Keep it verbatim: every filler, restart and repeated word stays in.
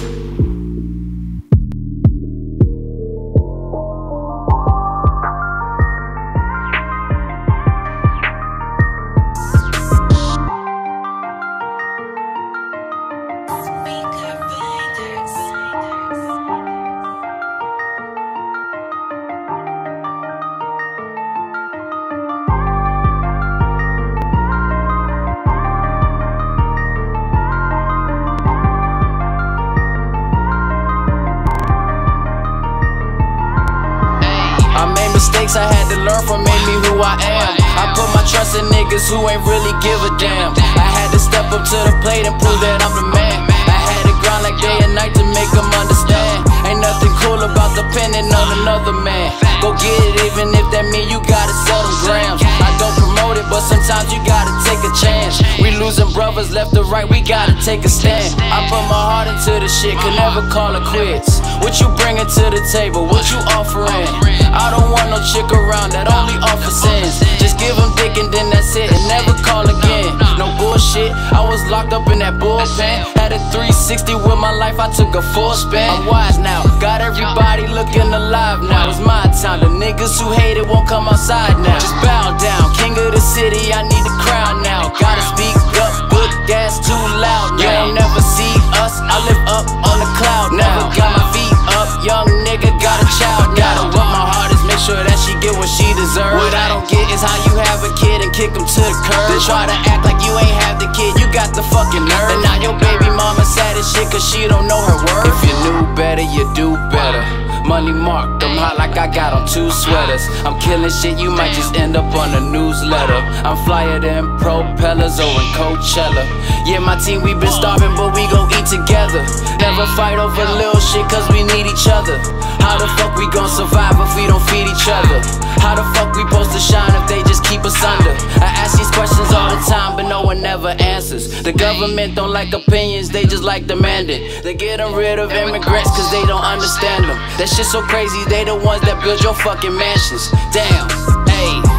Mistakes I had to learn from made me who I am. I put my trust in niggas who ain't really give a damn. I had to step up to the plate and prove that I'm the man. I had to grind like day and night to make them understand. Ain't nothing cool about depending on another man. Go get it even if that mean you gotta sell them grams. I don't promote it, but sometimes you gotta take a chance. We losing brothers left or right, we gotta take a stand. I put my heart into the shit, could never call it quits. What you bringing to the table, what you offering? I don't want no chick around that only offer sins. Just give them dick and then that's it, and never call again. No bullshit, I was locked up in that bullpen. Had a three sixty with my life, I took a full spin. I'm wise now, got everybody looking alive now. It's my time, the niggas who hate it won't come outside now. Just bow down, king of the city, I need the crown now. Gotta speak up, good gas too loud. You don't never see us, I live up on the cloud. Never got my feet up, young nigga got a child. Gotta work my hardest, make sure that she get what she deserves. What I don't get is how you have a kid and kick him to the curb. Then try to act like you ain't have the kid, you got the fucking nerve. And now your baby mama sad as shit cause she don't know her worth. If you knew better, you do better. Money marked, I'm hot like I got on two sweaters. I'm killing shit, you might just end up on a newsletter. I'm flyer than propellers or in Coachella. Yeah, my team, we been starving, but we gon' eat together. Never fight over little shit cause we need each other. How the fuck we gon' survive if we don't feed each other? How the fuck we supposed to shine if they just keep us under? I ask these questions all the time, but no one ever answers. The government don't like opinions, they just like demanding. They getting rid of immigrants cause they don't understand them. That shit so crazy, they the ones that build your fucking mansions. Damn, ayy.